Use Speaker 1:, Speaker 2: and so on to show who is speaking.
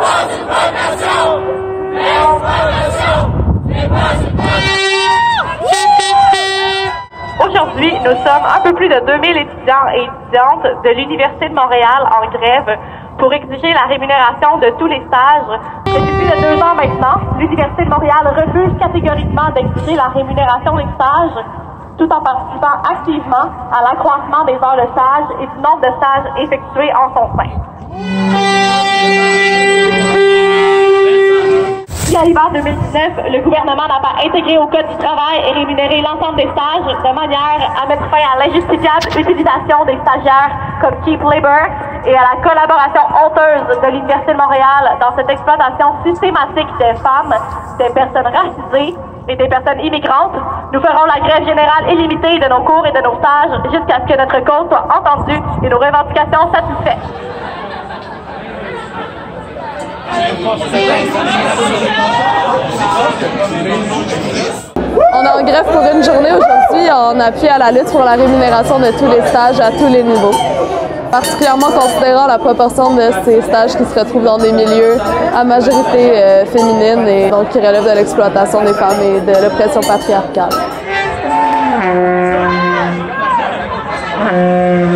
Speaker 1: Aujourd'hui, nous sommes un peu plus de 2000 étudiants et étudiantes de l'Université de Montréal en grève pour exiger la rémunération de tous les stages. Depuis plus de 2 ans maintenant, l'Université de Montréal refuse catégoriquement d'exiger la rémunération des stages, tout en participant activement à l'accroissement des heures de stage et du nombre de stages effectués en son sein. Si à l'hiver 2019, le gouvernement n'a pas intégré au Code du travail et rémunéré l'ensemble des stages de manière à mettre fin à l'injustifiable utilisation des stagiaires comme cheap labor et à la collaboration honteuse de l'Université de Montréal dans cette exploitation systématique des femmes, des personnes racisées et des personnes immigrantes, nous ferons la grève générale illimitée de nos cours et de nos stages jusqu'à ce que notre cause soit entendue et nos revendications satisfaites.
Speaker 2: On est en grève pour une journée aujourd'hui en appui à la lutte pour la rémunération de tous les stages à tous les niveaux. Particulièrement considérant la proportion de ces stages qui se retrouvent dans des milieux à majorité féminine et donc qui relèvent de l'exploitation des femmes et de l'oppression patriarcale.